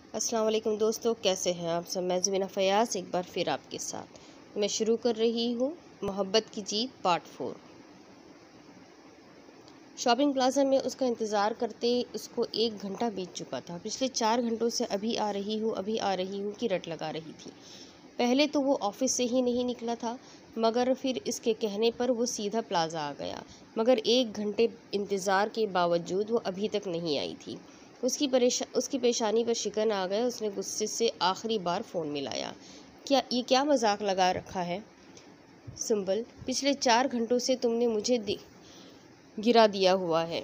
अस्सलाम वालेकुम दोस्तों, कैसे हैं आप सब। मैं ज़मीना फ़याज़ एक बार फिर आपके साथ मैं शुरू कर रही हूँ मोहब्बत की जीत पार्ट 4। शॉपिंग प्लाजा में उसका इंतज़ार करते उसको 1 घंटा बीत चुका था। पिछले 4 घंटों से अभी आ रही हूँ की रट लगा रही थी। पहले तो वो ऑफिस से ही नहीं निकला था, मगर फिर इसके कहने पर वो सीधा प्लाजा आ गया। मगर 1 घंटे इंतज़ार के बावजूद वो अभी तक नहीं आई थी। उसकी पेशानी पर शिकन आ गया। उसने गुस्से से आखिरी बार फ़ोन मिलाया। क्या मजाक लगा रखा है सुंबल, पिछले 4 घंटों से तुमने मुझे गिरा दिया हुआ है।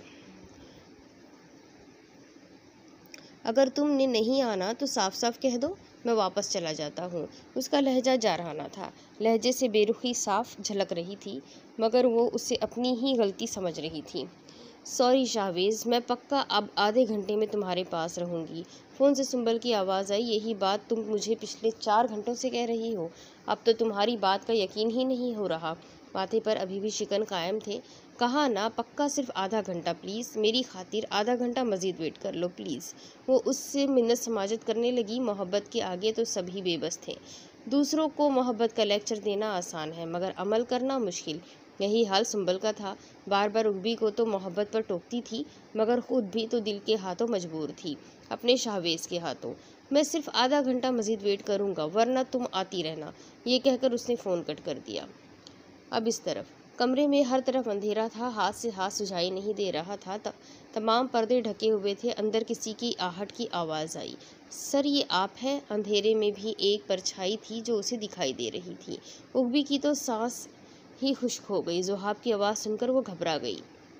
अगर तुमने नहीं आना तो साफ साफ कह दो, मैं वापस चला जाता हूँ। उसका लहजा जारहाना था। लहजे से बेरुखी साफ झलक रही थी, मगर वो उसे अपनी ही गलती समझ रही थी। सॉरी शाहवेज़, मैं पक्का अब आधे घंटे में तुम्हारे पास रहूँगी। फ़ोन से सुंबल की आवाज़ आई। यही बात तुम मुझे पिछले 4 घंटों से कह रही हो। अब तो तुम्हारी बात का यकीन ही नहीं हो रहा। माथे पर अभी भी शिकन कायम थे। कहा ना, पक्का सिर्फ आधा घंटा प्लीज़, मेरी खातिर आधा घंटा मज़ीद वेट कर लो प्लीज़। वो उससे मिन्नत समाजत करने लगी। मोहब्बत के आगे तो सभी बेबस थे। दूसरों को मोहब्बत का लेक्चर देना आसान है, मगर अमल करना मुश्किल। यही हाल सुंबल का था। बार बार उर्बी को तो मोहब्बत पर टोकती थी, मगर खुद भी तो दिल के हाथों मजबूर थी, अपने शाहवेज़ के हाथों। मैं सिर्फ आधा घंटा मज़ीद वेट करूँगा, वरना तुम आती रहना। ये कहकर उसने फ़ोन कट कर दिया। अब इस तरफ कमरे में हर तरफ अंधेरा था। हाथ से हाथ सुझाई नहीं दे रहा था। तमाम पर्दे ढके हुए थे। अंदर किसी की आहट की आवाज़ आई। सर, ये आप हैं? अंधेरे में भी एक परछाई थी जो उसे दिखाई दे रही थी। उर्बी की तो सांस ही खुश्क हो गई। ज़ुहाब की आवाज़ सुनकर वो घबरा गई।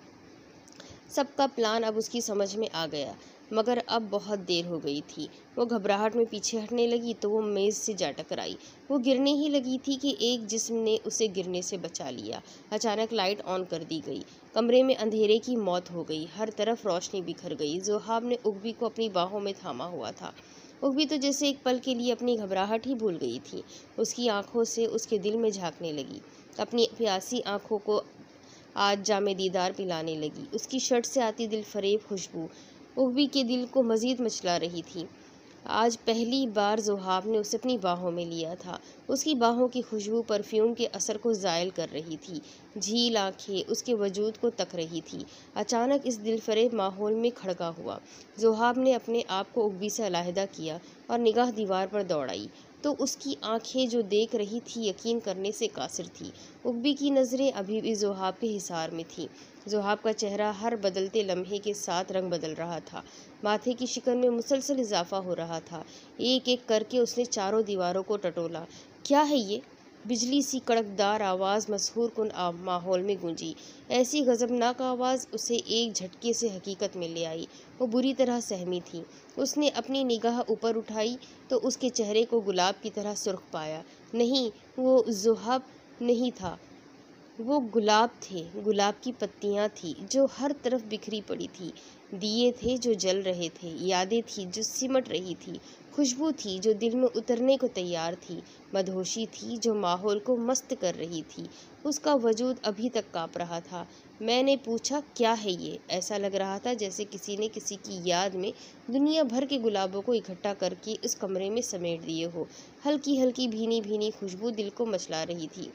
सबका प्लान अब उसकी समझ में आ गया, मगर अब बहुत देर हो गई थी। वो घबराहट में पीछे हटने लगी तो वो मेज़ से जा टकराई। वो गिरने ही लगी थी कि एक जिस्म ने उसे गिरने से बचा लिया। अचानक लाइट ऑन कर दी गई। कमरे में अंधेरे की मौत हो गई। हर तरफ रोशनी बिखर गई। ज़ुहाब ने उर्बी को अपनी बाहों में थामा हुआ था। उर्बी तो जैसे एक पल के लिए अपनी घबराहट ही भूल गई थी। उसकी आंखों से उसके दिल में झांकने लगी। अपनी प्यासी आंखों को आज जामे दीदार पिलाने लगी। उसकी शर्ट से आती दिल फरेब खुशबू उर्वी के दिल को मज़ीद मचला रही थी। आज पहली बार ज़ुहाब ने उसे अपनी बाहों में लिया था। उसकी बाहों की खुशबू परफ्यूम के असर को ज़ायल कर रही थी। झील आंखें उसके वजूद को तक रही थी। अचानक इस दिलफरेब माहौल में खड़का हुआ। ज़ुहाब ने अपने आप को उर्वी से अलहदा किया और निगाह दीवार पर दौड़ाई तो उसकी आंखें जो देख रही थी यकीन करने से कासिर थी। उर्वी की नज़रें अभी भी ज़ुहाब के हिसार में थी। ज़ुहाब का चेहरा हर बदलते लम्हे के साथ रंग बदल रहा था। माथे की शिकन में मुसलसल इजाफा हो रहा था। एक एक करके उसने चारों दीवारों को टटोला। क्या है ये? बिजली सी कड़कदार आवाज़ मसहूर कुन माहौल में गूंजी। ऐसी गज़बनाक आवाज़ उसे एक झटके से हकीकत में ले आई। वो बुरी तरह सहमी थी। उसने अपनी निगाह ऊपर उठाई तो उसके चेहरे को गुलाब की तरह सुर्ख पाया। नहीं, वो ज़ुहाब नहीं था, वो गुलाब थे। गुलाब की पत्तियां थी जो हर तरफ बिखरी पड़ी थी। दिए थे जो जल रहे थे। यादें थी जो सिमट रही थी। खुशबू थी जो दिल में उतरने को तैयार थी। मदहोशी थी जो माहौल को मस्त कर रही थी। उसका वजूद अभी तक काँप रहा था। मैंने पूछा, क्या है ये? ऐसा लग रहा था जैसे किसी ने किसी की याद में दुनिया भर के गुलाबों को इकट्ठा करके इस कमरे में समेट दिए हो। हल्की हल्की भीनी भीनी खुशबू दिल को मचला रही थी।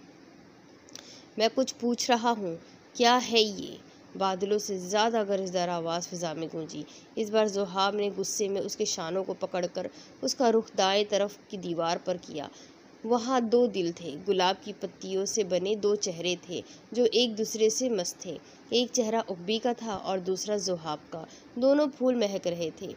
मैं कुछ पूछ रहा हूँ, क्या है ये? बादलों से ज़्यादा गरजदार आवाज़ फिजा में गूंजी। इस बार ज़ुहाब ने गुस्से में उसके शानों को पकड़कर उसका रुख दाएं तरफ की दीवार पर किया। वहाँ 2 दिल थे। गुलाब की पत्तियों से बने 2 चेहरे थे जो एक दूसरे से मस्त थे। एक चेहरा उर्वी का था और दूसरा ज़ुहाब का। दोनों फूल महक रहे थे।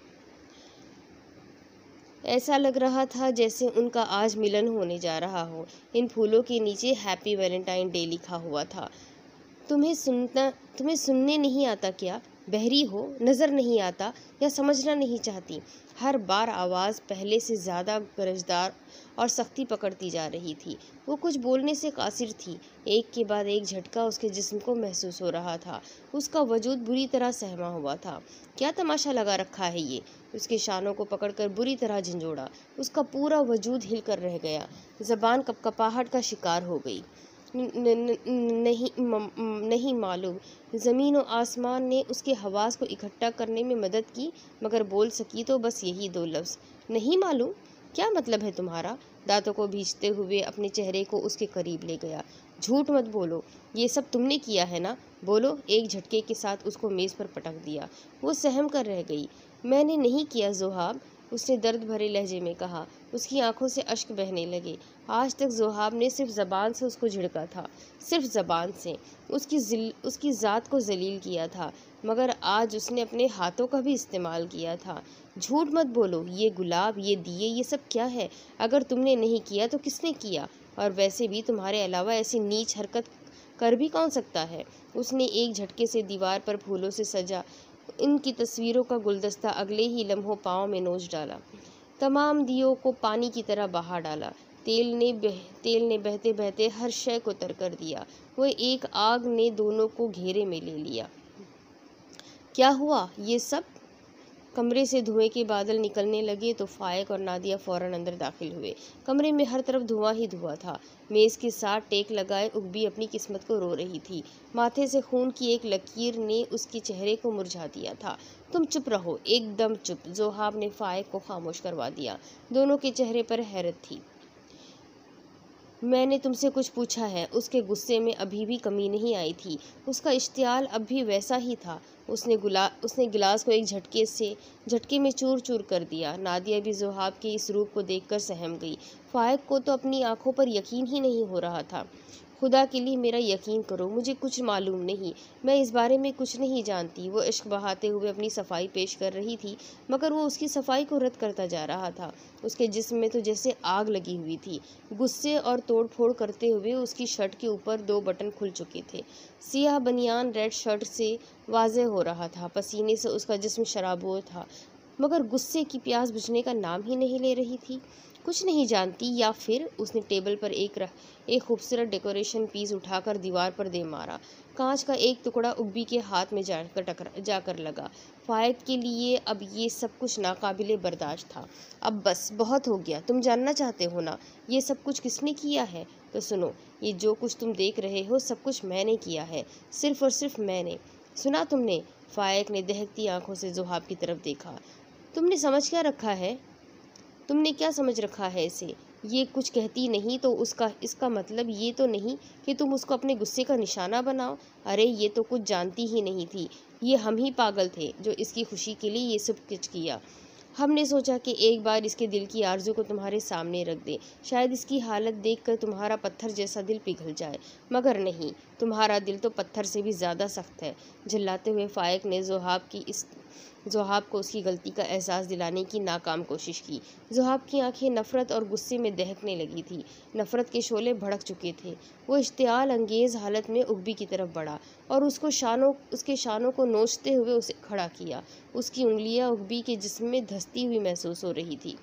ऐसा लग रहा था जैसे उनका आज मिलन होने जा रहा हो। इन फूलों के नीचे हैप्पी वैलेंटाइन डे लिखा हुआ था। तुम्हें सुनने नहीं आता क्या? बहरी हो, नज़र नहीं आता, या समझना नहीं चाहती? हर बार आवाज़ पहले से ज़्यादा गरजदार और सख्ती पकड़ती जा रही थी। वो कुछ बोलने से कासिर थी। एक के बाद एक झटका उसके जिस्म को महसूस हो रहा था। उसका वजूद बुरी तरह सहमा हुआ था। क्या तमाशा लगा रखा है ये? उसके शानों को पकड़कर बुरी तरह झंझोड़ा। उसका पूरा वजूद हिल कर रह गया। ज़बान कपकपाहट का शिकार हो गई। नहीं मालूम। ज़मीन और आसमान ने उसके हवास को इकट्ठा करने में मदद की, मगर बोल सकी तो बस यही 2 लफ्ज़, नहीं मालूम। क्या मतलब है तुम्हारा? दांतों को भींचते हुए अपने चेहरे को उसके करीब ले गया। झूठ मत बोलो, ये सब तुमने किया है ना? बोलो। एक झटके के साथ उसको मेज़ पर पटक दिया। वो सहम कर रह गई। मैंने नहीं किया ज़ोहाब, उसने दर्द भरे लहजे में कहा। उसकी आंखों से अश्क बहने लगे। आज तक ज़ोहाब ने सिर्फ ज़बान से उसको झिड़का था, सिर्फ ज़बान से उसकी ज़ात को जलील किया था, मगर आज उसने अपने हाथों का भी इस्तेमाल किया था। झूठ मत बोलो, ये गुलाब, ये दिए, ये सब क्या है? अगर तुमने नहीं किया तो किसने किया? और वैसे भी तुम्हारे अलावा ऐसी नीच हरकत कर भी कौन सकता है? उसने एक झटके से दीवार पर फूलों से सजा इनकी तस्वीरों का गुलदस्ता अगले ही लम्हों पाँव में नोच डाला। तमाम दियों को पानी की तरह बहा डाला। तेल ने बहते बहते हर शय को तर कर दिया। वो एक आग ने दोनों को घेरे में ले लिया। क्या हुआ ये सब? कमरे से धुएं के बादल निकलने लगे तो फायक और नादिया फौरन अंदर दाखिल हुए। कमरे में हर तरफ धुआं ही धुआं था। मेज़ के साथ टेक लगाए उग्बी अपनी किस्मत को रो रही थी। माथे से खून की एक लकीर ने उसके चेहरे को मुरझा दिया था। तुम चुप रहो, एकदम चुप, ज़ोहाब ने फायक को खामोश करवा दिया। दोनों के चेहरे पर हैरत थी। मैंने तुमसे कुछ पूछा है। उसके गुस्से में अभी भी कमी नहीं आई थी। उसका इश्तियाल अब भी वैसा ही था। उसने गिलास को एक झटके में चूर चूर कर दिया। नादिया भी ज़ोहाब के इस रूप को देखकर सहम गई। फायक को तो अपनी आंखों पर यकीन ही नहीं हो रहा था। खुदा के लिए मेरा यकीन करो, मुझे कुछ मालूम नहीं, मैं इस बारे में कुछ नहीं जानती। वो इश्क बहाते हुए अपनी सफाई पेश कर रही थी, मगर वो उसकी सफाई को रद्द करता जा रहा था। उसके जिस्म में तो जैसे आग लगी हुई थी। गुस्से और तोड़ फोड़ करते हुए उसकी शर्ट के ऊपर 2 बटन खुल चुके थे। सियाह बनियान रेड शर्ट से वाज़ेह हो रहा था। पसीने से उसका जिस्म शराबोर था, मगर गुस्से की प्यास बुझने का नाम ही नहीं ले रही थी। कुछ नहीं जानती, या फिर उसने टेबल पर एक खूबसूरत डेकोरेशन पीस उठाकर दीवार पर दे मारा। कांच का एक टुकड़ा उग्बी के हाथ में जाकर लगा। फायक के लिए अब ये सब कुछ नाकाबिले बर्दाश्त था। अब बस, बहुत हो गया। तुम जानना चाहते हो ना, ये सब कुछ किसने किया है? तो सुनो, ये जो कुछ तुम देख रहे हो सब कुछ मैंने किया है, सिर्फ और सिर्फ मैंने। सुना तुमने? फायक ने दहकती आंखों से ज़ोहाब की तरफ देखा। तुमने समझ क्या रखा है? तुमने क्या समझ रखा है इसे? ये कुछ कहती नहीं तो इसका मतलब ये तो नहीं कि तुम उसको अपने गुस्से का निशाना बनाओ। अरे ये तो कुछ जानती ही नहीं थी। ये हम ही पागल थे जो इसकी खुशी के लिए ये सब कुछ किया। हमने सोचा कि एक बार इसके दिल की आरज़ू को तुम्हारे सामने रख दें, शायद इसकी हालत देखकर तुम्हारा पत्थर जैसा दिल पिघल जाए, मगर नहीं, तुम्हारा दिल तो पत्थर से भी ज़्यादा सख्त है। झल्लाते हुए फायक ने ज़ोहाब को उसकी गलती का एहसास दिलाने की नाकाम कोशिश की। ज़ोहाब की आंखें नफ़रत और गुस्से में दहकने लगी थी। नफ़रत के शोले भड़क चुके थे। वो इश्तियाल अंगेज़ हालत में उग्बी की तरफ बढ़ा और उसके शानों को नोचते हुए उसे खड़ा किया। उसकी उंगलियां उग्बी के जिस्म में धंसती हुई महसूस हो रही थी।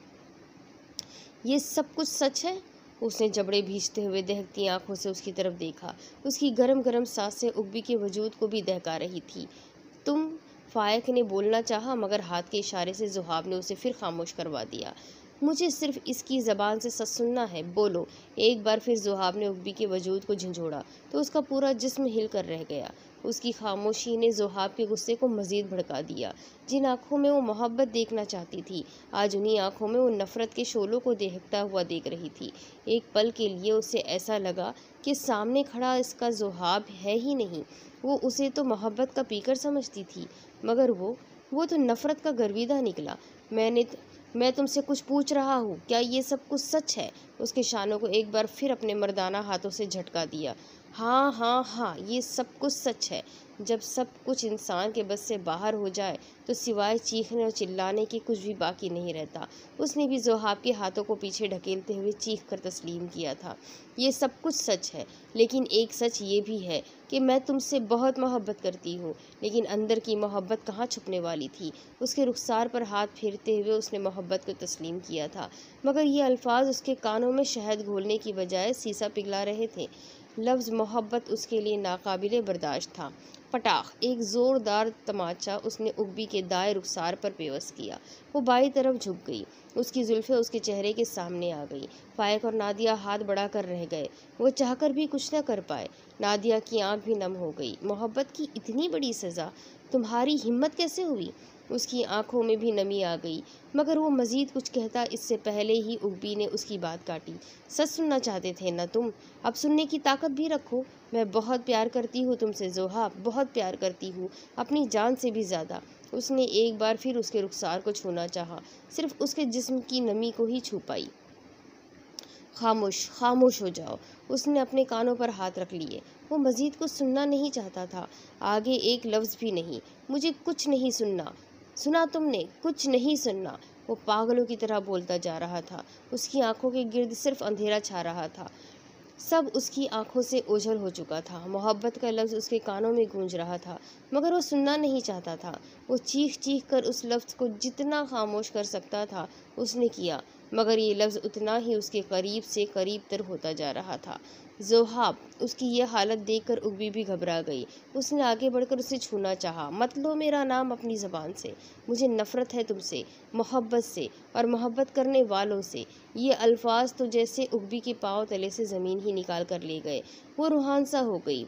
ये सब कुछ सच है? उसने जबड़े भींचते हुए दहकती आंखों से उसकी तरफ देखा। उसकी गरम गरम सांसें उग्बी के वजूद को भी दहका रही थी। तुम? फायक ने बोलना चाहा, मगर हाथ के इशारे से ज़ोहाब ने उसे फिर खामोश करवा दिया। मुझे सिर्फ इसकी ज़बान से सच सुनना है, बोलो। एक बार फिर ज़ोहाब ने उग्बी के वजूद को झंझोड़ा तो उसका पूरा जिस्म हिल कर रह गया। उसकी खामोशी ने ज़ोहाब के गुस्से को मज़ीद भड़का दिया। जिन आँखों में वो मोहब्बत देखना चाहती थी, आज उन्हीं आँखों में वो नफ़रत के शोलों को दहकता हुआ देख रही थी। एक पल के लिए उसे ऐसा लगा कि सामने खड़ा इसका ज़ोहाब है ही नहीं। वो उसे तो मोहब्बत का पीकर समझती थी, मगर वो तो नफ़रत का गर्विदा निकला। मैं तुमसे कुछ पूछ रहा हूँ, क्या ये सब कुछ सच है? उसके शानों को एक बार फिर अपने मर्दाना हाथों से झटका दिया। हाँ हाँ हाँ, ये सब कुछ सच है। जब सब कुछ इंसान के बस से बाहर हो जाए तो सिवाय चीखने और चिल्लाने के कुछ भी बाकी नहीं रहता। उसने भी ज़ोहाब के हाथों को पीछे ढकेलते हुए चीख कर तस्लीम किया था। ये सब कुछ सच है, लेकिन एक सच ये भी है कि मैं तुमसे बहुत मोहब्बत करती हूँ। लेकिन अंदर की मोहब्बत कहाँ छुपने वाली थी? उसके रुखसार पर हाथ फेरते हुए उसने मोहब्बत को तस्लीम किया था, मगर ये अल्फाज उसके कानों में शहद घोलने की बजाय सीसा पिघला रहे थे। लफ्ज़ मोहब्बत उसके लिए नाकाबिले बर्दाश्त था। पटाख एक ज़ोरदार तमाचा उसने उग्बी के दाएं रुखसार पर पेवस किया। वो बाईं तरफ झुक गई। उसकी जुल्फ़ें उसके चेहरे के सामने आ गई। फाइक और नादिया हाथ बढ़ाकर रह गए। वो चाहकर भी कुछ न कर पाए। नादिया की आंख भी नम हो गई। मोहब्बत की इतनी बड़ी सज़ा, तुम्हारी हिम्मत कैसे हुई? उसकी आंखों में भी नमी आ गई, मगर वो मज़ीद कुछ कहता इससे पहले ही उग्बी ने उसकी बात काटी। सच सुनना चाहते थे ना तुम? अब सुनने की ताकत भी रखो। मैं बहुत प्यार करती हूँ तुमसे ज़ोहाब, बहुत प्यार करती हूँ, अपनी जान से भी ज़्यादा। उसने एक बार फिर उसके रुखसार को छूना चाहा, सिर्फ उसके जिस्म की नमी को ही छू पाई। खामोश खामोश हो जाओ। उसने अपने कानों पर हाथ रख लिए। वो मज़ीद कुछ सुनना नहीं चाहता था। आगे एक लफ्ज़ भी नहीं। मुझे कुछ नहीं सुनना। सुना तुमने? कुछ नहीं सुनना। वो पागलों की तरह बोलता जा रहा था। उसकी आंखों के गिर्द सिर्फ अंधेरा छा रहा था। सब उसकी आंखों से ओझल हो चुका था। मोहब्बत का लफ्ज़ उसके कानों में गूंज रहा था, मगर वो सुनना नहीं चाहता था। वो चीख चीख कर उस लफ्ज़ को जितना खामोश कर सकता था उसने किया, मगर ये लफ्ज़ उतना ही उसके करीब से करीब तर होता जा रहा था। ज़ोहाब। उसकी यह हालत देखकर उग्बी भी घबरा गई। उसने आगे बढ़कर उसे छूना चाहा। मत लो मेरा नाम अपनी ज़बान से। मुझे नफ़रत है तुमसे, मोहब्बत से और मोहब्बत करने वालों से। ये अल्फाज तो जैसे उग्बी के पाँव तले से ज़मीन ही निकाल कर ले गए। वो रूहान सा हो गई।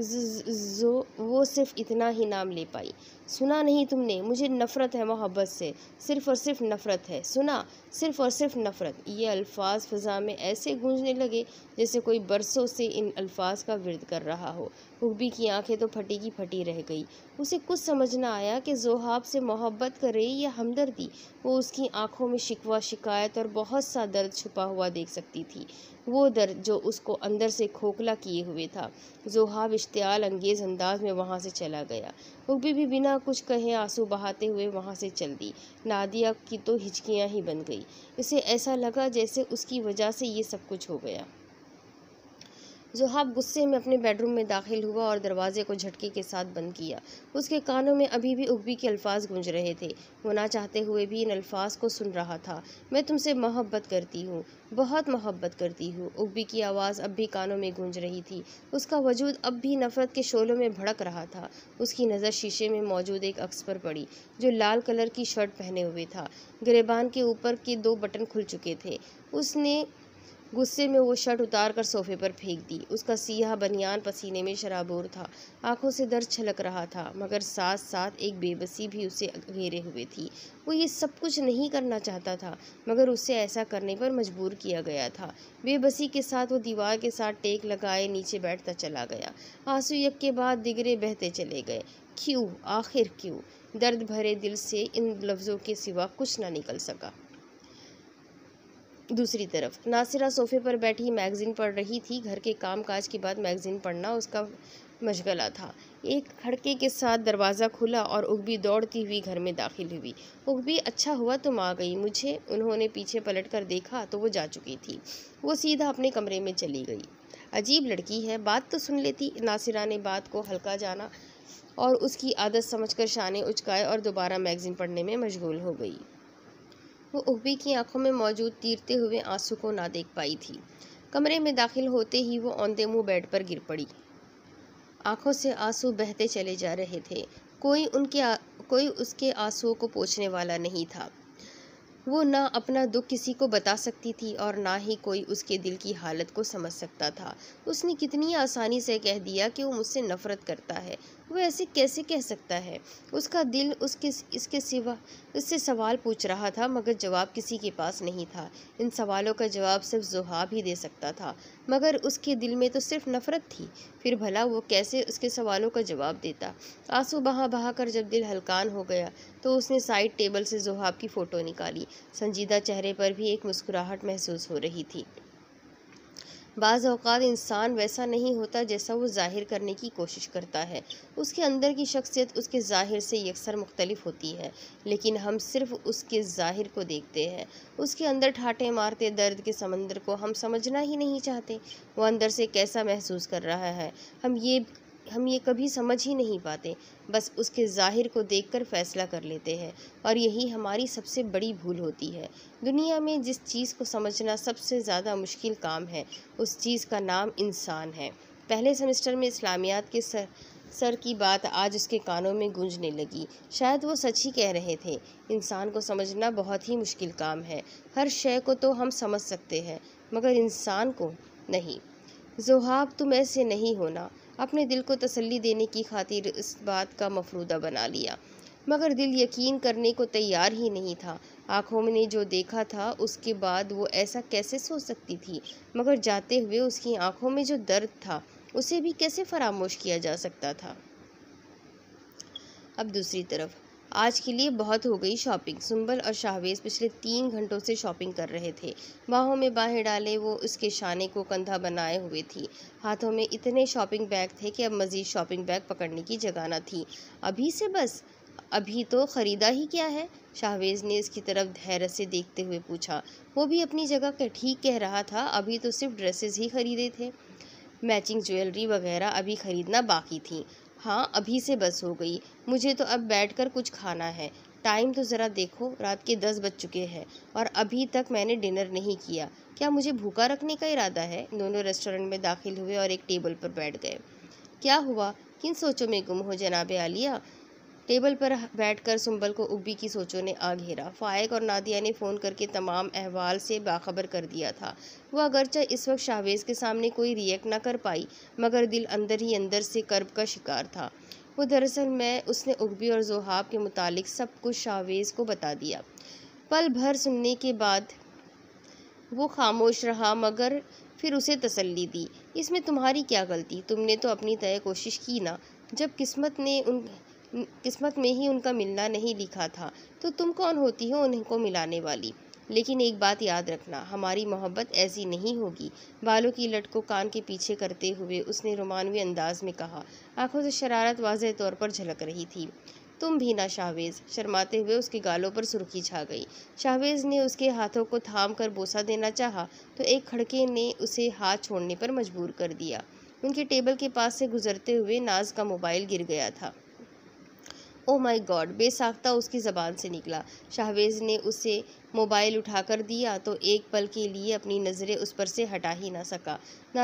वो सिर्फ इतना ही नाम ले पाई। सुना नहीं तुमने? मुझे नफ़रत है मोहब्बत से, सिर्फ़ और सिर्फ नफ़रत है। सुना? सिर्फ़ और सिर्फ नफ़रत। ये अल्फाज फ़िज़ा में ऐसे गूंजने लगे जैसे कोई बरसों से इन अल्फाज का विर्द कर रहा हो। उग्बी की आंखें तो फटी की फटी रह गई। उसे कुछ समझ न आया कि ज़ोहाब से मोहब्बत करे या हमदर्दी। वो उसकी आंखों में शिकवा, शिकायत और बहुत सा दर्द छुपा हुआ देख सकती थी, वो दर्द जो उसको अंदर से खोखला किए हुए था। ज़ोहाब इश्तियाल अंगेज़ अंदाज में वहाँ से चला गया। उग्बी भी बिना कुछ कहे आंसू बहाते हुए वहाँ से चल दी। नादिया की तो हिचकियाँ ही बन गई। उसे ऐसा लगा जैसे उसकी वजह से ये सब कुछ हो गया। ज़ोहाब गुस्से में अपने बेडरूम में दाखिल हुआ और दरवाजे को झटके के साथ बंद किया। उसके कानों में अभी भी उग्बी के अल्फाज गूंज रहे थे। वो ना चाहते हुए भी इन अल्फाज को सुन रहा था। मैं तुमसे मोहब्बत करती हूँ, बहुत मोहब्बत करती हूँ। उग्बी की आवाज़ अब भी कानों में गूंज रही थी। उसका वजूद अब भी नफ़रत के शोलों में भड़क रहा था। उसकी नज़र शीशे में मौजूद एक अक्स पर पड़ी, जो लाल कलर की शर्ट पहने हुए था। गिरेबान के ऊपर के 2 बटन खुल चुके थे। उसने गुस्से में वो शर्ट उतार कर सोफे पर फेंक दी। उसका सियाह बनियान पसीने में शराबोर था। आंखों से दर्द छलक रहा था, मगर साथ साथ एक बेबसी भी उसे घेरे हुए थी। वो ये सब कुछ नहीं करना चाहता था, मगर उसे ऐसा करने पर मजबूर किया गया था। बेबसी के साथ वो दीवार के साथ टेक लगाए नीचे बैठता चला गया। आंसू एक के बाद दिगरे बहते चले गए। क्यों, आखिर क्यों? दर्द भरे दिल से इन लफ्ज़ों के सिवा कुछ ना निकल सका। दूसरी तरफ नासिरा सोफे पर बैठी मैगज़ीन पढ़ रही थी। घर के काम काज के बाद मैगज़ीन पढ़ना उसका मशगला था। एक खड़के के साथ दरवाज़ा खुला और उग्बी दौड़ती हुई घर में दाखिल हुई। उग्बी, अच्छा हुआ तुम आ गई। मुझे उन्होंने पीछे पलट कर देखा तो वो जा चुकी थी। वो सीधा अपने कमरे में चली गई। अजीब लड़की है, बात तो सुन लेती। नासिरा ने बात को हल्का जाना और उसकी आदत समझकर शाने उचकाए और दोबारा मैगज़ीन पढ़ने में मशगूल हो गई। वो उग्बी की आंखों में मौजूद तीरते हुए आंसू को ना देख पाई थी। कमरे में दाखिल होते ही वो औंधे मुंह बेड पर गिर पड़ी। आंखों से आंसू बहते चले जा रहे थे। कोई उसके आंसुओं को पोंछने वाला नहीं था। वो ना अपना दुख किसी को बता सकती थी और ना ही कोई उसके दिल की हालत को समझ सकता था। उसने कितनी आसानी से कह दिया कि वो मुझसे नफ़रत करता है। वो ऐसे कैसे कह सकता है? उसका दिल इसके सिवा उससे सवाल पूछ रहा था, मगर जवाब किसी के पास नहीं था। इन सवालों का जवाब सिर्फ ज़ोहाब ही दे सकता था, मगर उसके दिल में तो सिर्फ नफ़रत थी। फिर भला वो कैसे उसके सवालों का जवाब देता? आंसू बहा बहा कर जब दिल हलकान हो गया तो उसने साइड टेबल से ज़ोहाब की फ़ोटो निकाली। संजीदा चेहरे पर भी एक मुस्कुराहट महसूस हो रही थी। बाज़ औक़ात इंसान वैसा नहीं होता जैसा वो ज़ाहिर करने की कोशिश करता है। उसके अंदर की शख्सियत उसके ज़ाहिर से यकसर मुख्तलिफ होती है, लेकिन हम सिर्फ उसके ज़ाहिर को देखते हैं। उसके अंदर ठाटे मारते दर्द के समंदर को हम समझना ही नहीं चाहते। वो अंदर से कैसा महसूस कर रहा है हम ये कभी समझ ही नहीं पाते। बस उसके ज़ाहिर को देखकर फ़ैसला कर लेते हैं, और यही हमारी सबसे बड़ी भूल होती है। दुनिया में जिस चीज़ को समझना सबसे ज़्यादा मुश्किल काम है, उस चीज़ का नाम इंसान है। पहले सेमेस्टर में इस्लामियात के सर की बात आज उसके कानों में गूंजने लगी। शायद वो सच ही कह रहे थे। इंसान को समझना बहुत ही मुश्किल काम है। हर शय को तो हम समझ सकते हैं, मगर इंसान को नहीं। ज़ोहाब, तुम ऐसे नहीं होना। अपने दिल को तसल्ली देने की खातिर इस बात का मफरूदा बना लिया, मगर दिल यकीन करने को तैयार ही नहीं था। आँखों ने जो देखा था उसके बाद वो ऐसा कैसे सोच सकती थी, मगर जाते हुए उसकी आँखों में जो दर्द था उसे भी कैसे फरामोश किया जा सकता था। अब दूसरी तरफ, आज के लिए बहुत हो गई शॉपिंग। सुंबल और शाहवेज पिछले 3 घंटों से शॉपिंग कर रहे थे। बाहों में बाहें डाले वो उसके शाने को कंधा बनाए हुए थी। हाथों में इतने शॉपिंग बैग थे कि अब मज़ीद शॉपिंग बैग पकड़ने की जगह न थी। अभी से बस, अभी तो ख़रीदा ही क्या है? शाहवेज ने इसकी तरफ धैर्य से देखते हुए पूछा। वो भी अपनी जगह ठीक कह रहा था। अभी तो सिर्फ ड्रेसेस ही खरीदे थे, मैचिंग ज्वेलरी वगैरह अभी ख़रीदना बाकी थी। हाँ, अभी से बस हो गई। मुझे तो अब बैठकर कुछ खाना है। टाइम तो ज़रा देखो, रात के 10 बज चुके हैं और अभी तक मैंने डिनर नहीं किया। क्या मुझे भूखा रखने का इरादा है? दोनों रेस्टोरेंट में दाखिल हुए और एक टेबल पर बैठ गए। क्या हुआ? किन सोचों में गुम हो जनाब आलिया? टेबल पर बैठकर सुंबल को उब्बी की सोचों ने आ घेरा। फाइक और नादिया ने फ़ोन करके तमाम अहवाल से बाखबर कर दिया था। वह अगरचे इस वक्त शाहवेज के सामने कोई रिएक्ट ना कर पाई, मगर दिल अंदर ही अंदर से कर्ब का शिकार था। वो दरअसल उसने उब्बी और ज़ोहाब के मुतालिक सब कुछ शाहवेज को बता दिया। पल भर सुनने के बाद वो खामोश रहा, मगर फिर उसे तसल्ली दी। इसमें तुम्हारी क्या गलती? तुमने तो अपनी तय कोशिश की ना। जब किस्मत में ही उनका मिलना नहीं लिखा था, तो तुम कौन होती हो उनको मिलाने वाली? लेकिन एक बात याद रखना, हमारी मोहब्बत ऐसी नहीं होगी। बालों की लट को कान के पीछे करते हुए उसने रोमानवी अंदाज में कहा। आंखों से शरारत वाज़ेह तौर पर झलक रही थी। तुम भी ना शाहवेज? शर्माते हुए उसके गालों पर सुर्खी छा गई। शाहवेज ने उसके हाथों को थाम कर बोसा देना चाहा, तो एक खड़के ने उसे हाथ छोड़ने पर मजबूर कर दिया। उनके टेबल के पास से गुजरते हुए नाज का मोबाइल गिर गया था। ओह माय गॉड, बेसाख्ता उसकी ज़बान से निकला। शाहवेज ने उसे मोबाइल उठाकर दिया तो एक पल के लिए अपनी नज़रें उस पर से हटा ही ना सका।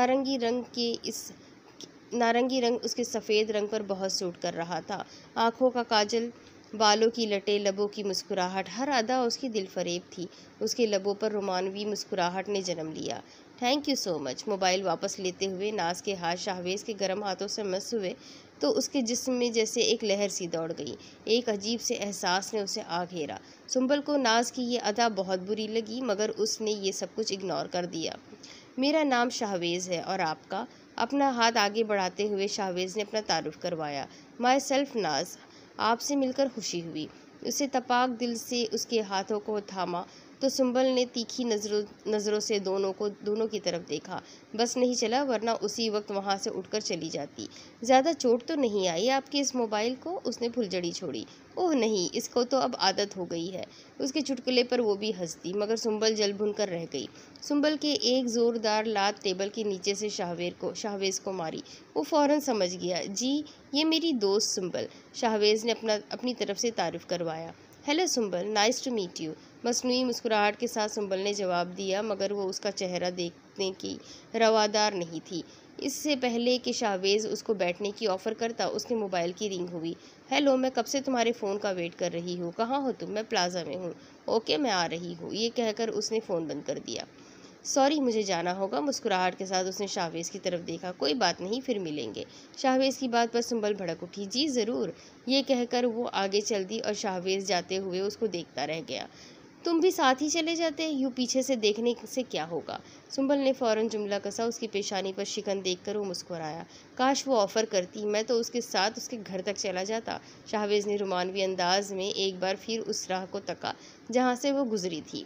नारंगी रंग उसके सफ़ेद रंग पर बहुत सूट कर रहा था। आँखों का काजल, बालों की लटें, लबों की मुस्कुराहट, हर अदा उसकी दिलफरेब थी। उसके लबों पर रोमानवी मुस्कुराहट ने जन्म लिया। Thank you so much. Mobile वापस लेते हुए नाज के हाथ शाहवेज के गर्म हाथों से मस हुए तो उसके जिस्म में जैसे एक लहर सी दौड़ गई। एक अजीब से एहसास ने उसे आ घेरा। सुंबल को नाज की ये अदा बहुत बुरी लगी, मगर उसने ये सब कुछ इग्नोर कर दिया। मेरा नाम शाहवेज है, और आपका? अपना हाथ आगे बढ़ाते हुए शाहवेज ने अपना तारुफ करवाया। माई सेल्फ नाज। आपसे मिलकर खुशी हुई। उसे तपाक दिल से उसके हाथों को थामा तो सुंबल ने तीखी नज़रों से दोनों की तरफ देखा। बस नहीं चला, वरना उसी वक्त वहाँ से उठकर चली जाती। ज़्यादा चोट तो नहीं आई आपके इस मोबाइल को? उसने फुलझड़ी छोड़ी। ओह नहीं, इसको तो अब आदत हो गई है। उसके चुटकुले पर वो भी हंसती, मगर सुंबल जल भुन कर रह गई। सुंबल के एक ज़ोरदार लात टेबल के नीचे से शाहवेज को मारी। वो फ़ौरन समझ गया। जी, ये मेरी दोस्त सुंबल। शाहवेज ने अपनी तरफ से तारुफ करवाया। Hello Sumbal, nice to meet you. मसनूई मुस्कुराहट के साथ सुंबल ने जवाब दिया, मगर वो उसका चेहरा देखने की रवादार नहीं थी। इससे पहले कि शाहवेज उसको बैठने की ऑफ़र करता, उसके मोबाइल की रिंग हुई। हेलो, मैं कब से तुम्हारे फ़ोन का वेट कर रही हूँ। कहाँ हो तुम? मैं प्लाजा में हूँ। ओके, मैं आ रही हूँ। ये कहकर उसने फ़ोन बंद कर दिया। सॉरी, मुझे जाना होगा। मुस्कुराहट के साथ उसने शाहवेज की तरफ देखा। कोई बात नहीं, फिर मिलेंगे। शाहवेज की बात पर सुंबल भड़क उठी। जी ज़रूर। ये कहकर वो आगे चल दी और शाहवेज जाते हुए उसको देखता रह गया। तुम भी साथ ही चले जाते, यूँ पीछे से देखने से क्या होगा? सुंबल ने फ़ौरन जुमला कसा। उसकी पेशानी पर शिकन देखकर वो मुस्कुराया। काश वो ऑफ़र करती, मैं तो उसके साथ उसके घर तक चला जाता। शाहवेज ने रुमानवी अंदाज में एक बार फिर उस राह को तका जहाँ से वो गुजरी थी।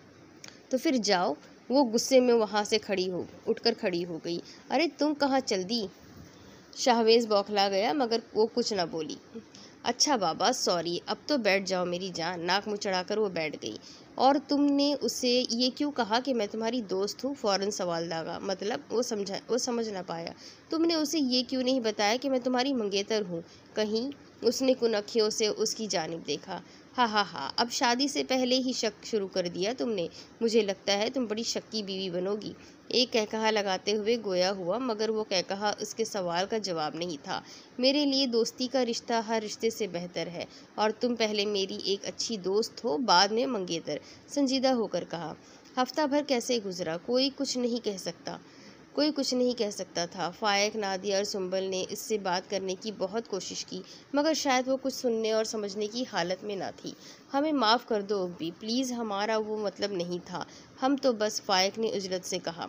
तो फिर जाओ। वो गुस्से में वहाँ से उठकर खड़ी हो गई। अरे तुम कहाँ चल दी? शाहवेज बौखला गया, मगर वो कुछ न बोली। अच्छा बाबा, सॉरी, अब तो बैठ जाओ मेरी जान। नाक मुँह चढ़ाकर वो बैठ गई। और तुमने उसे ये क्यों कहा कि मैं तुम्हारी दोस्त हूँ? फ़ौरन सवाल दागा। मतलब? वो समझ ना पाया। तुमने उसे ये क्यों नहीं बताया कि मैं तुम्हारी मंगेतर हूँ? कहीं उसने कुनखियों से उसकी जानिब देखा। हा, अब शादी से पहले ही शक शुरू कर दिया तुमने। मुझे लगता है तुम बड़ी शक्की बीवी बनोगी। एक कहकहा लगाते हुए गोया हुआ, मगर वो कहकहा उसके सवाल का जवाब नहीं था। मेरे लिए दोस्ती का रिश्ता हर रिश्ते से बेहतर है, और तुम पहले मेरी एक अच्छी दोस्त हो, बाद में मंगेतर, संजीदा होकर कहा। हफ्ता भर कैसे गुजरा, कोई कुछ नहीं कह सकता था। फायक, नादिया और सुंबल ने इससे बात करने की बहुत कोशिश की, मगर शायद वो कुछ सुनने और समझने की हालत में ना थी। हमें माफ़ कर दो उग्बी, प्लीज़, हमारा वो मतलब नहीं था। हम तो बस, फायक ने उजरत से कहा।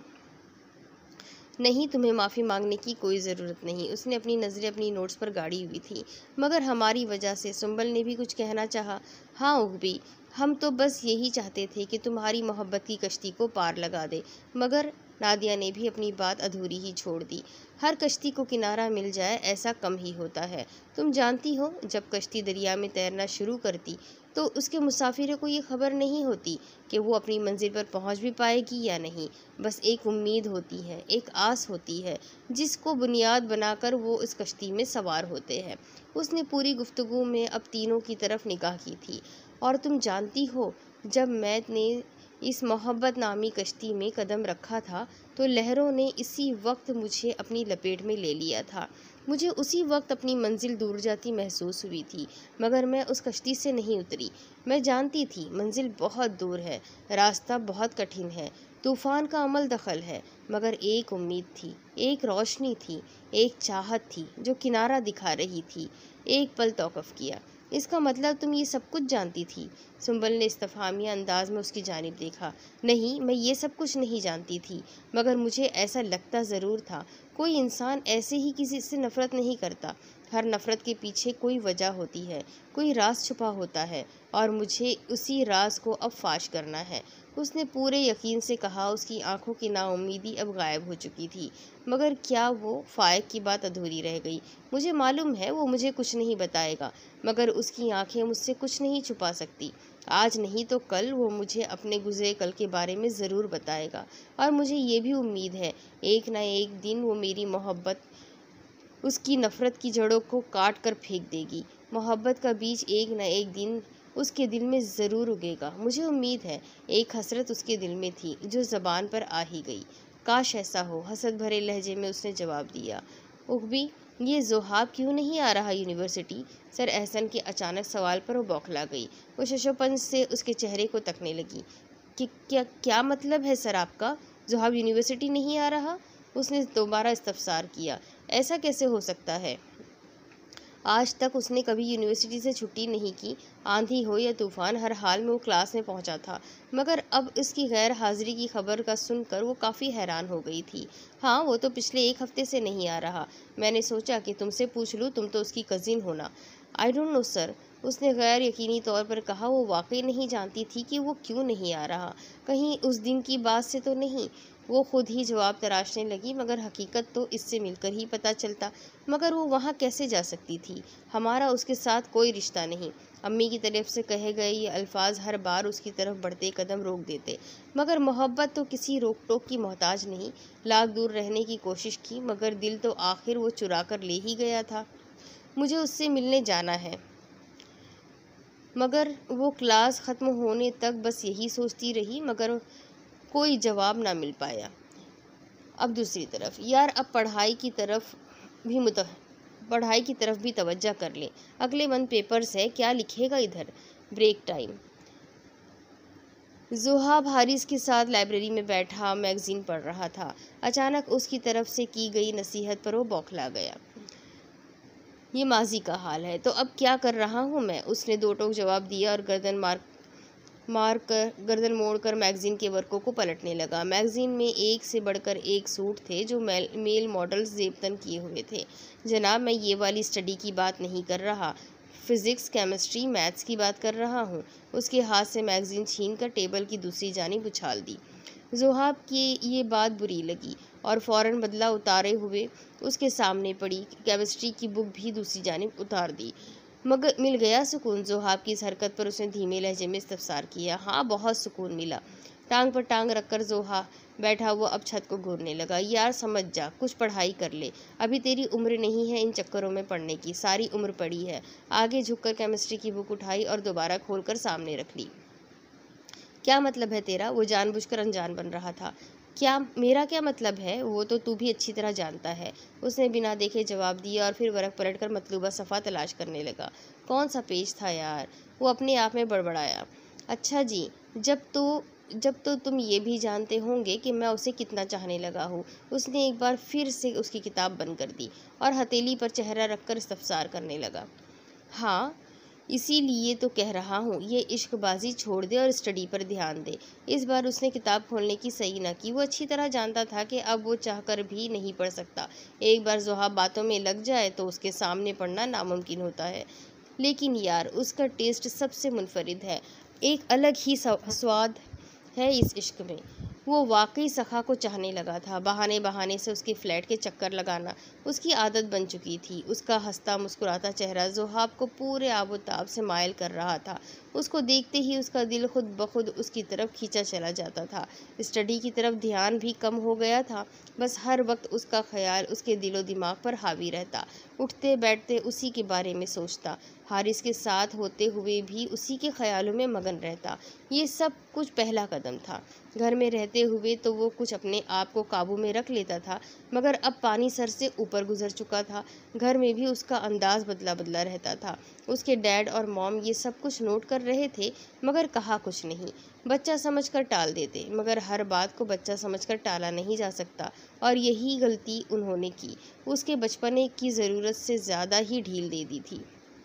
नहीं, तुम्हें माफ़ी मांगने की कोई ज़रूरत नहीं। उसने अपनी नज़रें अपनी नोट्स पर गाड़ी हुई थी। मगर हमारी वजह से, सुंबल ने भी कुछ कहना चाहा। हाँ उग्बी, हम तो बस यही चाहते थे कि तुम्हारी मोहब्बत की कश्ती को पार लगा दे। मगर नादिया ने भी अपनी बात अधूरी ही छोड़ दी। हर कश्ती को किनारा मिल जाए ऐसा कम ही होता है। तुम जानती हो, जब कश्ती दरिया में तैरना शुरू करती तो उसके मुसाफिरों को ये खबर नहीं होती कि वो अपनी मंजिल पर पहुंच भी पाएगी या नहीं। बस एक उम्मीद होती है, एक आस होती है, जिसको बुनियाद बनाकर वो इस कश्ती में सवार होते हैं। उसने पूरी गुफ्तगू में अब तीनों की तरफ निगाह की थी। और तुम जानती हो, जब मैंने इस मोहब्बत नामी कश्ती में कदम रखा था तो लहरों ने इसी वक्त मुझे अपनी लपेट में ले लिया था। मुझे उसी वक्त अपनी मंजिल दूर जाती महसूस हुई थी, मगर मैं उस कश्ती से नहीं उतरी। मैं जानती थी मंजिल बहुत दूर है, रास्ता बहुत कठिन है, तूफान का अमल दखल है, मगर एक उम्मीद थी, एक रोशनी थी, एक चाहत थी जो किनारा दिखा रही थी। एक पल तौक़ुफ़ किया। इसका मतलब तुम ये सब कुछ जानती थी? सुंबल ने इस्तफहामिया अंदाज में उसकी जानिब देखा। नहीं, मैं ये सब कुछ नहीं जानती थी, मगर मुझे ऐसा लगता ज़रूर था। कोई इंसान ऐसे ही किसी से नफ़रत नहीं करता। हर नफ़रत के पीछे कोई वजह होती है, कोई राज छुपा होता है, और मुझे उसी राज को अब फाश करना है। उसने पूरे यकीन से कहा। उसकी आंखों की नाउम्मीदी अब गायब हो चुकी थी। मगर क्या वो फायक की बात अधूरी रह गई? मुझे मालूम है वो मुझे कुछ नहीं बताएगा, मगर उसकी आंखें मुझसे कुछ नहीं छुपा सकती। आज नहीं तो कल वो मुझे अपने गुजरे कल के बारे में ज़रूर बताएगा। और मुझे ये भी उम्मीद है, एक न एक दिन वो मेरी मोहब्बत, उसकी नफ़रत की जड़ों को काट कर फेंक देगी। मोहब्बत का बीज एक न एक दिन उसके दिल में ज़रूर उगेगा। मुझे उम्मीद है। एक हसरत उसके दिल में थी जो ज़बान पर आ ही गई। काश ऐसा हो, हसरत भरे लहजे में उसने जवाब दिया। उग्बी, ये ज़ोहाब क्यों नहीं आ रहा यूनिवर्सिटी? सर एहसन के अचानक सवाल पर वो बौखला गई। वो शशोपन से उसके चेहरे को तकने लगी। कि क्या मतलब है सर आपका? ज़ोहाब यूनिवर्सिटी नहीं आ रहा? उसने दोबारा इस्तफसार किया। ऐसा कैसे हो सकता है? आज तक उसने कभी यूनिवर्सिटी से छुट्टी नहीं की। आंधी हो या तूफ़ान, हर हाल में वो क्लास में पहुंचा था। मगर अब इसकी गैर हाजिरी की खबर का सुनकर वो काफ़ी हैरान हो गई थी। हाँ, वो तो पिछले एक हफ्ते से नहीं आ रहा। मैंने सोचा कि तुमसे पूछ लूँ, तुम तो उसकी कज़िन हो ना। आई डोंट नो सर, उसने गैर यकीनी तौर पर कहा। वो वाकई नहीं जानती थी कि वो क्यों नहीं आ रहा। कहीं उस दिन की बात से तो नहीं? वो खुद ही जवाब तराशने लगी। मगर हकीकत तो इससे मिलकर ही पता चलता। मगर वो वहाँ कैसे जा सकती थी? हमारा उसके साथ कोई रिश्ता नहीं। अम्मी की तरफ से कहे गए ये अल्फाज हर बार उसकी तरफ बढ़ते कदम रोक देते। मगर मोहब्बत तो किसी रोक टोक की मोहताज नहीं। लाख दूर रहने की कोशिश की, मगर दिल तो आखिर वो चुरा कर ले ही गया था। मुझे उससे मिलने जाना है। मगर वो क्लास ख़त्म होने तक बस यही सोचती रही, मगर कोई जवाब ना मिल पाया। अब दूसरी तरफ, यार, अब पढ़ाई की तरफ भी तवज्जो कर ले। अगले मंथ पेपर्स है, क्या लिखेगा इधर? Break time. ज़ोहाब हारिस के साथ लाइब्रेरी में बैठा मैगज़ीन पढ़ रहा था। अचानक उसकी तरफ से की गई नसीहत पर वो बौखला गया। ये माजी का हाल है, तो अब क्या कर रहा हूँ मैं? उसने दो टोक जवाब दिया और गर्दन मोड़कर मैगज़ीन के वर्कों को पलटने लगा। मैगज़ीन में एक से बढ़कर एक सूट थे जो मेल मॉडल्स जेबतन किए हुए थे। जनाब, मैं ये वाली स्टडी की बात नहीं कर रहा, फ़िज़िक्स, केमिस्ट्री, मैथ्स की बात कर रहा हूँ। उसके हाथ से मैगज़ीन छीन कर टेबल की दूसरी जानिब उछाल दी। ज़ोहाब की ये बात बुरी लगी और फ़ौरन बदला उतारे हुए उसके सामने पड़ी केमिस्ट्री की बुक भी दूसरी जानिब उतार दी। मगर मिल गया सुकून? ज़ोहाब की इस हरकत पर उसने धीमे लहजे में इस्तफसार किया। हाँ, बहुत सुकून मिला। टांग पर टांग रखकर ज़ोहाब बैठा हुआ अब छत को घूरने लगा। यार समझ जा, कुछ पढ़ाई कर ले। अभी तेरी उम्र नहीं है इन चक्करों में पढ़ने की, सारी उम्र पड़ी है। आगे झुककर केमिस्ट्री की बुक उठाई और दोबारा खोलकर सामने रख ली। क्या मतलब है तेरा? वो जानबूझकर अनजान बन रहा था। क्या मेरा क्या मतलब है वो तो तू भी अच्छी तरह जानता है। उसने बिना देखे जवाब दिया और फिर वरक पलटकर मतलूबा सफ़ा तलाश करने लगा। कौन सा पेज था यार, वो अपने आप में बड़बड़ाया। अच्छा जी, जब तो तुम ये भी जानते होंगे कि मैं उसे कितना चाहने लगा हूँ। उसने एक बार फिर से उसकी किताब बंद कर दी और हथेली पर चेहरा रखकर इस्तफसार करने लगा। हाँ, इसीलिए तो कह रहा हूँ, ये इश्कबाजी छोड़ दे और स्टडी पर ध्यान दे। इस बार उसने किताब खोलने की सही न की। वो अच्छी तरह जानता था कि अब वो चाहकर भी नहीं पढ़ सकता। एक बार ज़ुहाब बातों में लग जाए तो उसके सामने पढ़ना नामुमकिन होता है। लेकिन यार, उसका टेस्ट सबसे मुनफरिद है। एक अलग ही स्वाद है इस इश्क में। वो वाकई सखा को चाहने लगा था। बहाने बहाने से उसके फ्लैट के चक्कर लगाना उसकी आदत बन चुकी थी। उसका हंसता मुस्कुराता चेहरा ज़ुहाब को पूरे आबोताब से मायल कर रहा था। उसको देखते ही उसका दिल खुद ब खुद उसकी तरफ खींचा चला जाता था। स्टडी की तरफ ध्यान भी कम हो गया था। बस हर वक्त उसका ख्याल उसके दिलो दिमाग पर हावी रहता। उठते बैठते उसी के बारे में सोचता। हारिस के साथ होते हुए भी उसी के ख्यालों में मगन रहता। ये सब कुछ पहला कदम था। घर में रहते हुए तो वो कुछ अपने आप को काबू में रख लेता था, मगर अब पानी सर से ऊपर गुजर चुका था। घर में भी उसका अंदाज बदला बदला रहता था। उसके डैड और मॉम ये सब कुछ नोट कर रहे थे, मगर कहा कुछ नहीं। बच्चा समझकर टाल देते, मगर हर बात को बच्चा समझकर टाला नहीं जा सकता, और यही गलती उन्होंने की। उसके बचपने की ज़रूरत से ज़्यादा ही ढील दे दी थी।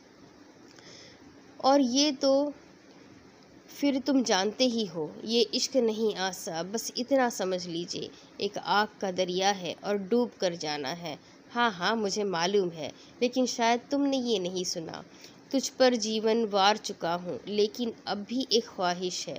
और ये तो फिर तुम जानते ही हो, ये इश्क नहीं आसा, बस इतना समझ लीजिए, एक आग का दरिया है और डूब कर जाना है। हाँ हाँ, मुझे मालूम है, लेकिन शायद तुमने ये नहीं सुना। तुझ पर जीवन वार चुका हूँ, लेकिन अब भी एक ख्वाहिश है।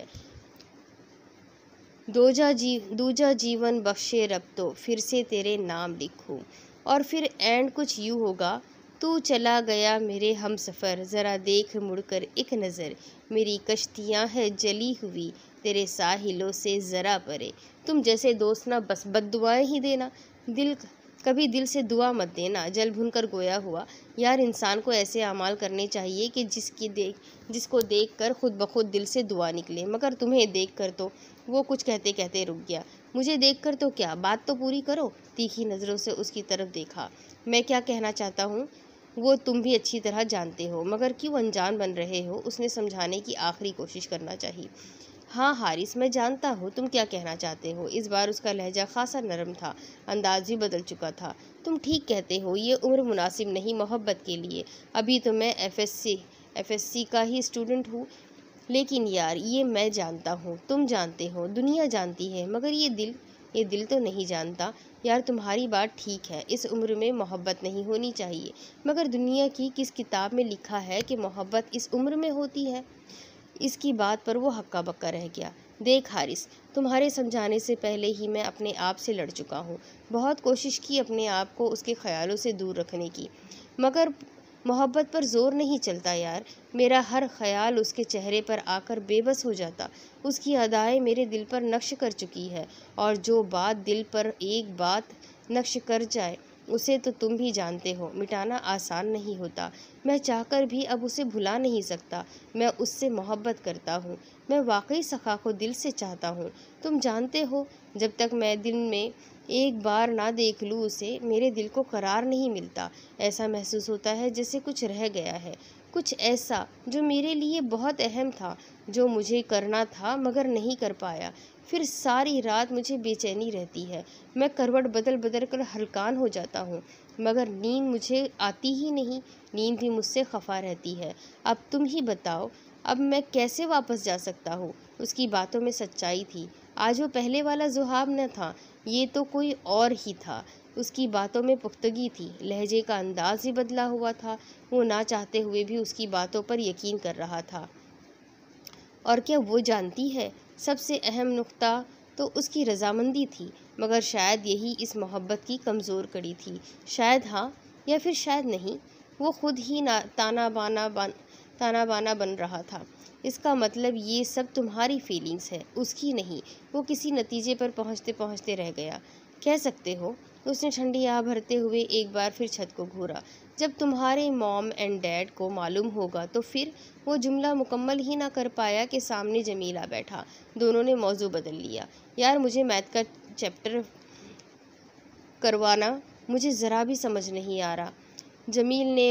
दूजा जीवन बख्शे रब तो फिर से तेरे नाम लिखूं। और फिर एंड कुछ यूँ होगा, तू चला गया मेरे हमसफ़र, ज़रा देख मुड़कर एक नज़र, मेरी कश्तियाँ है जली हुई तेरे साहिलों से ज़रा परे। तुम जैसे दोस्त ना बस बद्दुआएं ही देना, कभी दिल से दुआ मत देना। जल भुनकर गोया हुआ। यार, इंसान को ऐसे अमाल करने चाहिए कि जिसको देख कर खुद ब खुद दिल से दुआ निकले। मगर तुम्हें देख कर तो वो कुछ कहते कहते रुक गया। मुझे देखकर तो क्या, बात तो पूरी करो। तीखी नज़रों से उसकी तरफ देखा। मैं क्या कहना चाहता हूँ वो तुम भी अच्छी तरह जानते हो, मगर क्यों अनजान बन रहे हो? उसने समझाने की आखिरी कोशिश करना चाहिए। हाँ हारिस, मैं जानता हूँ तुम क्या कहना चाहते हो। इस बार उसका लहजा खासा नरम था, अंदाज भी बदल चुका था। तुम ठीक कहते हो, ये उम्र मुनासिब नहीं मोहब्बत के लिए। अभी तो मैं एफएससी का ही स्टूडेंट हूँ। लेकिन यार, ये मैं जानता हूँ, तुम जानते हो, दुनिया जानती है, मगर ये दिल तो नहीं जानता। यार, तुम्हारी बात ठीक है, इस उम्र में मोहब्बत नहीं होनी चाहिए, मगर दुनिया की किस किताब में लिखा है कि मोहब्बत इस उम्र में होती है? इसकी बात पर वो हक्का बक्का रह गया। देख हारिस, तुम्हारे समझाने से पहले ही मैं अपने आप से लड़ चुका हूँ। बहुत कोशिश की अपने आप को उसके ख्यालों से दूर रखने की, मगर मोहब्बत पर जोर नहीं चलता यार। मेरा हर ख्याल उसके चेहरे पर आकर बेबस हो जाता। उसकी अदाएं मेरे दिल पर नक्श कर चुकी है, और जो बात दिल पर एक बात नक्श कर जाए उसे तो तुम भी जानते हो, मिटाना आसान नहीं होता। मैं चाहकर भी अब उसे भुला नहीं सकता। मैं उससे मोहब्बत करता हूँ। मैं वाकई सखा को दिल से चाहता हूँ। तुम जानते हो, जब तक मैं दिन में एक बार ना देख लूँ उसे, मेरे दिल को करार नहीं मिलता। ऐसा महसूस होता है जैसे कुछ रह गया है, कुछ ऐसा जो मेरे लिए बहुत अहम था, जो मुझे करना था मगर नहीं कर पाया। फिर सारी रात मुझे बेचैनी रहती है। मैं करवट बदल बदल कर हलकान हो जाता हूँ, मगर नींद मुझे आती ही नहीं। नींद भी मुझसे खफा रहती है। अब तुम ही बताओ, अब मैं कैसे वापस जा सकता हूँ? उसकी बातों में सच्चाई थी। आज वो पहले वाला ज़ुहाब न था, ये तो कोई और ही था। उसकी बातों में पुख्तगी थी, लहजे का अंदाज भी बदला हुआ था। वो ना चाहते हुए भी उसकी बातों पर यकीन कर रहा था। और क्या वो जानती है, सबसे अहम नुक्ता तो उसकी रजामंदी थी, मगर शायद यही इस मोहब्बत की कमज़ोर कड़ी थी। शायद हाँ, या फिर शायद नहीं। वो खुद ही ताना बाना बन रहा था। इसका मतलब ये सब तुम्हारी फीलिंग्स है, उसकी नहीं। वो किसी नतीजे पर पहुँचते पहुँचते रह गया। कह सकते हो। उसने ठंडी आह भरते हुए एक बार फिर छत को घूरा। जब तुम्हारे मॉम एंड डैड को मालूम होगा तो फिर। वो जुमला मुकम्मल ही ना कर पाया कि सामने जमील आ बैठा। दोनों ने मौजू बदल लिया। यार मुझे मैथ का चैप्टर करवाना, मुझे ज़रा भी समझ नहीं आ रहा। जमील ने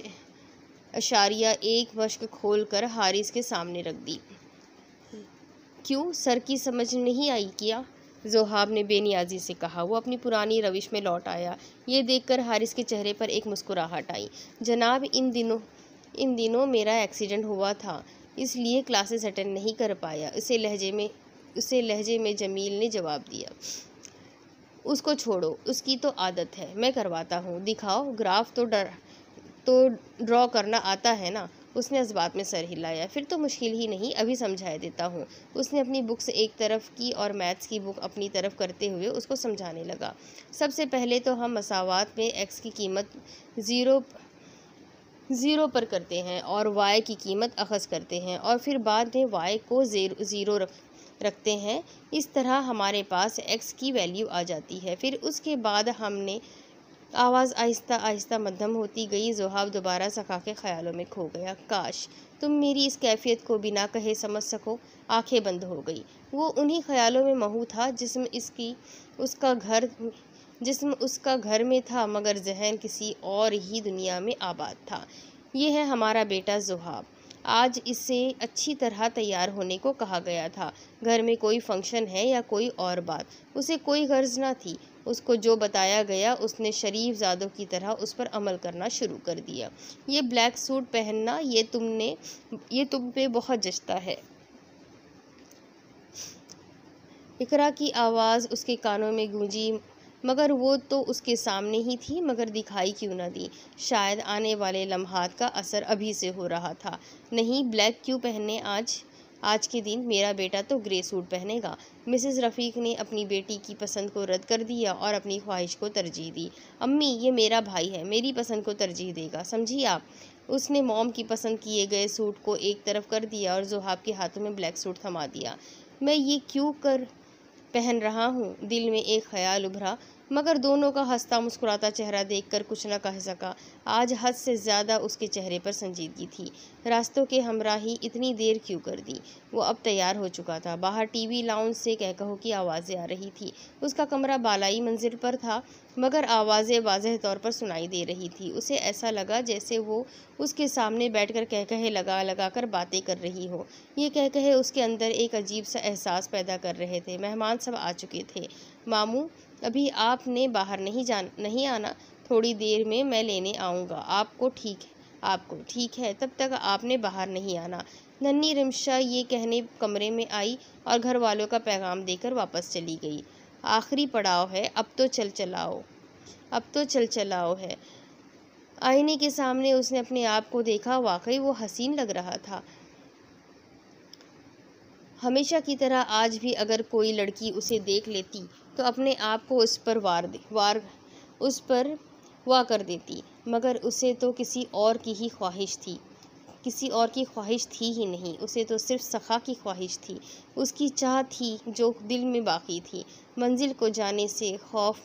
5.1 मश्क खोल कर हारिस के सामने रख दी। क्यों, सर की समझ नहीं आई क्या? ज़ोहाब ने बेनियाजी से कहा। वो अपनी पुरानी रविश में लौट आया। ये देखकर हारिस के चेहरे पर एक मुस्कुराहट आई। जनाब, इन दिनों मेरा एक्सीडेंट हुआ था, इसलिए क्लासेस अटेंड नहीं कर पाया। उसे लहजे में जमील ने जवाब दिया। उसको छोड़ो, उसकी तो आदत है, मैं करवाता हूँ। दिखाओ, ग्राफ तो ड्रॉ करना आता है ना? उसने इस बात में सर हिलाया। फिर तो मुश्किल ही नहीं, अभी समझा देता हूँ। उसने अपनी बुक्स एक तरफ की और मैथ्स की बुक अपनी तरफ करते हुए उसको समझाने लगा। सबसे पहले तो हम मसावात में एक्स की कीमत ज़ीरो पर करते हैं और वाई की कीमत अखज़ करते हैं और फिर बाद में वाई को ज़ीरो रखते हैं। इस तरह हमारे पास एक्स की वैल्यू आ जाती है। फिर उसके बाद हमने आवाज़ आहिस्ता आहिस्ता मध्यम होती गई। ज़ोहाब दोबारा सखा के ख्यालों में खो गया। काश तुम मेरी इस कैफियत को बिना कहे समझ सको। आंखें बंद हो गई। वो उन्हीं ख्यालों में महू था जिस्म उसका घर में था, मगर जहन किसी और ही दुनिया में आबाद था। ये है हमारा बेटा ज़ोहाब। आज इसे अच्छी तरह तैयार होने को कहा गया था। घर में कोई फंक्शन है या कोई और बात, उसे कोई गर्ज ना थी। उसको जो बताया गया उसने शरीफ ज़ादों की तरह उस पर अमल करना शुरू कर दिया। ये ब्लैक सूट पहनना, ये तुम पे बहुत जचता है। इकरा की आवाज़ उसके कानों में गूंजी, मगर वो तो उसके सामने ही थी, मगर दिखाई क्यों न दी। शायद आने वाले लम्हात का असर अभी से हो रहा था। नहीं, ब्लैक क्यों पहने आज के दिन? मेरा बेटा तो ग्रे सूट पहनेगा। मिसेस रफ़ीक ने अपनी बेटी की पसंद को रद्द कर दिया और अपनी ख्वाहिश को तरजीह दी। अम्मी, ये मेरा भाई है, मेरी पसंद को तरजीह देगा, समझी आप? उसने मॉम की पसंद किए गए सूट को एक तरफ कर दिया और ज़ोहाब के हाथों में ब्लैक सूट थमा दिया। मैं ये क्यों पहन रहा हूँ? दिल में एक ख्याल उभरा, मगर दोनों का हंसता मुस्कुराता चेहरा देखकर कुछ न कह सका। आज हद से ज़्यादा उसके चेहरे पर संजीदगी थी। रास्तों के हमराही इतनी देर क्यों कर दी? वो अब तैयार हो चुका था। बाहर टीवी लाउंज से कहकहो की आवाज़ें आ रही थी। उसका कमरा बालाई मंजिल पर था, मगर आवाज़ें वाज़ेह तौर पर सुनाई दे रही थी। उसे ऐसा लगा जैसे वो उसके सामने बैठकर कहकहे लगा लगा कर बातें कर रही हो। ये कहकहे उसके अंदर एक अजीब सा एहसास पैदा कर रहे थे। मेहमान सब आ चुके थे। मामू, अभी आपने बाहर नहीं आना, थोड़ी देर में मैं लेने आऊँगा। आपको ठीक है, तब तक आपने बाहर नहीं आना। नन्ही रिमशा ये कहने कमरे में आई और घर वालों का पैगाम देकर वापस चली गई। आखिरी पड़ाव है, अब तो चल चलाओ है। आईने के सामने उसने अपने आप को देखा। वाकई वो हसीन लग रहा था। हमेशा की तरह आज भी अगर कोई लड़की उसे देख लेती तो अपने आप को उस पर वार कर देती, मगर उसे तो किसी और की ख्वाहिश थी ही नहीं। उसे तो सिर्फ सखा की ख्वाहिश थी, उसकी चाह थी जो दिल में बाकी थी। मंजिलों को जाने से खौफ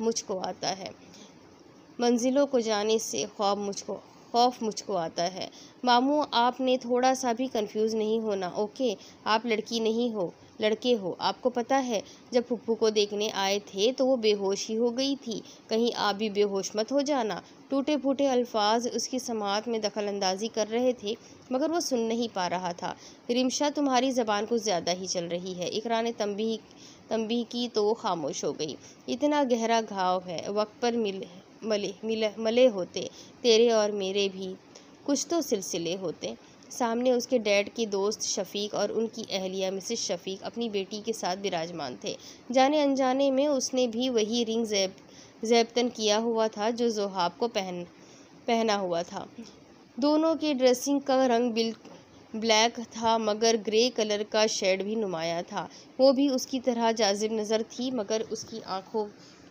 मुझको आता है। मामू, आपने थोड़ा सा भी कंफ्यूज नहीं होना, ओके? आप लड़की नहीं हो, लड़के हो। आपको पता है, जब फुप्पू को देखने आए थे तो वो बेहोश ही हो गई थी। कहीं आप भी बेहोश मत हो जाना। टूटे फूटे अल्फाज उसकी समाअत में दखल अंदाजी कर रहे थे, मगर वो सुन नहीं पा रहा था। रिमशा, तुम्हारी ज़बान कुछ ज़्यादा ही चल रही है। इकरा ने तंबीह की तो वो खामोश हो गई। इतना गहरा घाव है, वक्त पर मले होते तेरे और मेरे भी कुछ तो सिलसिले होते। सामने उसके डैड के दोस्त शफीक और उनकी अहलिया मिसेस शफीक अपनी बेटी के साथ विराजमान थे। जाने अनजाने में उसने भी वही रिंग ज़ेबतन किया हुआ था जो ज़ोहाब को पहना हुआ था। दोनों के ड्रेसिंग का रंग ब्लैक था, मगर ग्रे कलर का शेड भी नुमाया था। वो भी उसकी तरह जाजिब नज़र थी, मगर उसकी आँखों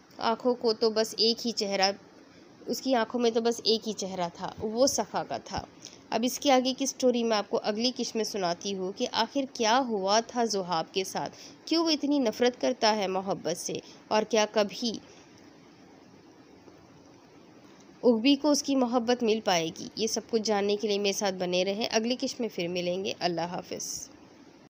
में तो बस एक ही चेहरा था, वो सखा का था। अब इसके आगे की स्टोरी मैं आपको अगली किस्त में सुनाती हूँ कि आखिर क्या हुआ था ज़ोहाब के साथ, क्यों वो इतनी नफ़रत करता है मोहब्बत से, और क्या कभी उर्वी को उसकी मोहब्बत मिल पाएगी। ये सब कुछ जानने के लिए मेरे साथ बने रहें। अगली किस्त में फिर मिलेंगे। अल्लाह हाफ़िज़।